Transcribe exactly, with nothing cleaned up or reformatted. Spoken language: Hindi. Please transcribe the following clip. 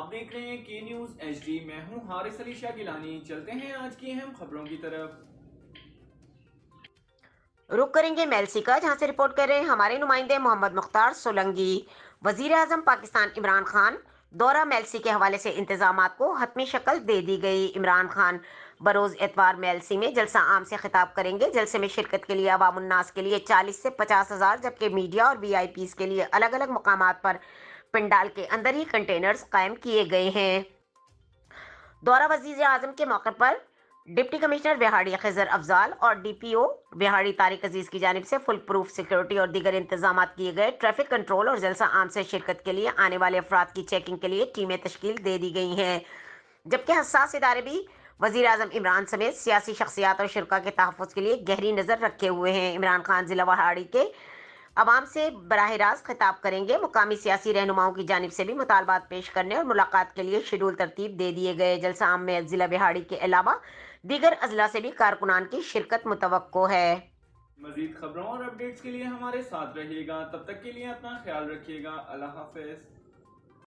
देख रहे हैं के न्यूज एच डी। मैं हूं हारिस अली शाह गिलानी। चलते हैं आज की अहम खबरों की तरफ। रुक करेंगे मेलसी का, जहां से रिपोर्ट कर रहे हैं हमारे नुमाइंदे मोहम्मद मुख्तार सोलंगी। वजीर आजम पाकिस्तान इमरान खान दौरा मेलसी के हवाले से इंतजामात को हतमी शक्ल दे दी गई। इमरान खान बरोज एतवार मेलसी में जलसा आम से खिताब करेंगे। जलसे में शिरकत के लिए अवामुन्नास के लिए चालीस से पचास हजार जबकि मीडिया और वी आई पीज के लिए अलग अलग मुकामात पर पंडाल के अंदर ही कंटेनर्स कायम किए गए हैं। दौरा वजीर आजम के मौके पर डिप्टी कमिश्नर बिहाड़ी खजर अफजाल और डी पी ओ बिहाड़ी तारिक अजीज की जानिब से फुल प्रूफ सिक्योरिटी और दीगर इंतजाम किए गए। ट्रैफिक कंट्रोल और जलसा आम से शिरकत के लिए आने वाले अफराद की चेकिंग के लिए टीमें तश्कील दे दी गई हैं, जबकि हसास इदारे भी वजीर आजम इमरान समेत सियासी शख्सियात और शुरा के तहफ़्फ़ुज़ के लिए गहरी नज़र रखे हुए हैं। इमरान खान जिला वहाड़ी के अवाम से बराह रास्त खिताब करेंगे। मुकामी सियासी रहनुमाओं की जानिब से भी मुतालबात पेश करने और मुलाकात के लिए शेड्यूल तरतीब दे दिए गए। जलसा आम में जिला बिहाड़ी के अलावा दीगर अजला से भी कारकुनान की शिरकत मुतवक्को है। मजीद खबरों और अपडेट्स के लिए हमारे साथ रहिएगा। तब तक के लिए अपना ख्याल रखिएगा। अल्लाह हाफिज।